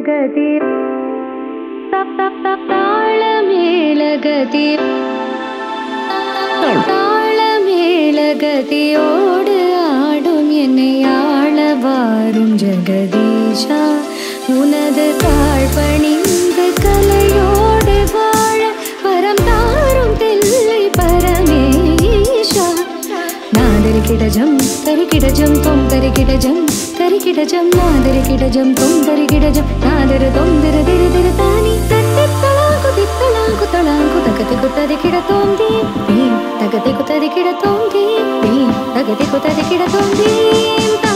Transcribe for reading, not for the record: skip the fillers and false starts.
ಗತಿ தாளமேளகதி தாளமேளகதியோடு ஆடும் என்னை ஆளவாரும் ஜெகதீஷா உனது தாழ் பணிந்த கலையோடு வாழ வரம் தாரும் தில்லை பரமேஷா நாதரிகிடஜம் தரிகிடஜம் தொம் தரிகிடஜம் தரிகிடஜம் நாதரிகிடஜம் தொம் தரிகிடஜம் நாதர தொம் திர திர திர தானி தத்தித்தலாங்கு தித்தலாங்கு தலாங்கு தகதி குத்ததி கிடத்தோம் தீம் தகதி குத்ததி கிடத்தோம் தீம் தகதி குத்ததி கிடத்தோம் தீம்